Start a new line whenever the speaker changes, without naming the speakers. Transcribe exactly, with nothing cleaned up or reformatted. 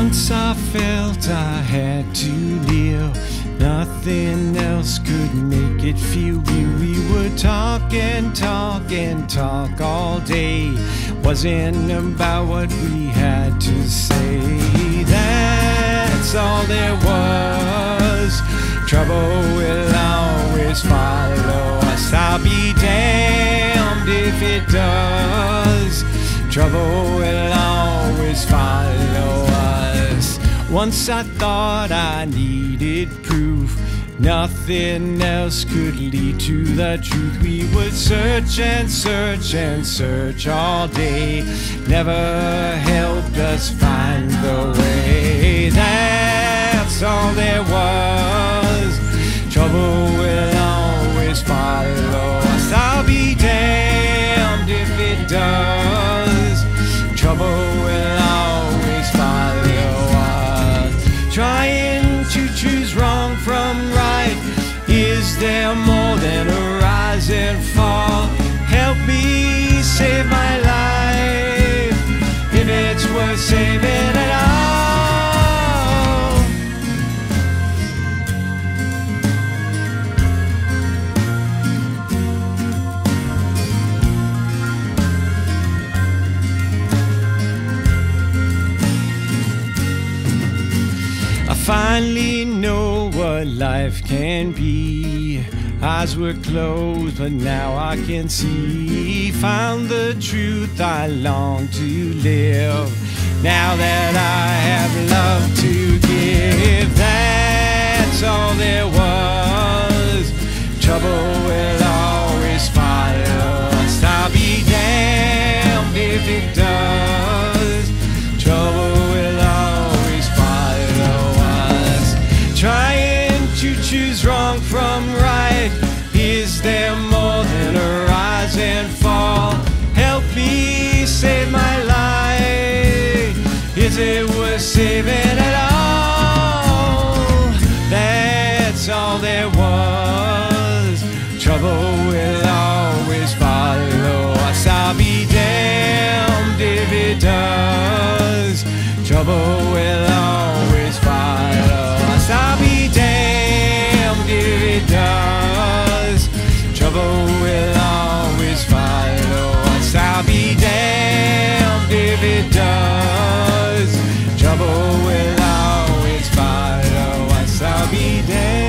Once I felt I had to live, nothing else could make it feel real. We would talk and talk and talk all day. Wasn't about what we had to say. That's all there was. Trouble will always follow us. I'll be damned if it does. Trouble will always follow us. Once I thought I needed proof, nothing else could lead to the truth. We would search and search and search all day. Never helped us find the way. That's all there was. Trouble will always follow us. I'll be damned if it does. Trouble will always follow us. Trying to choose wrong from right. Is there more than a rise and fall? Help me save my life, if it's worth saving at all. I finally know what life can be. Eyes were closed, but now I can see. Found the truth I long to live. Now that I have love to give, that's all there was. Trouble will always follow us. I'll be damned if it does. Trouble will always follow us. Trying to choose wrong from right. Is there more than a rise and fall? Help me save my life. Is it worth saving at all? That's all there was. Trouble will always follow us. I'll be damned if it does. Trouble will always follow us. I'll be damned if it does. Trouble will always follow us. I'll be damned if it does. Trouble will always follow us. I'll be damned.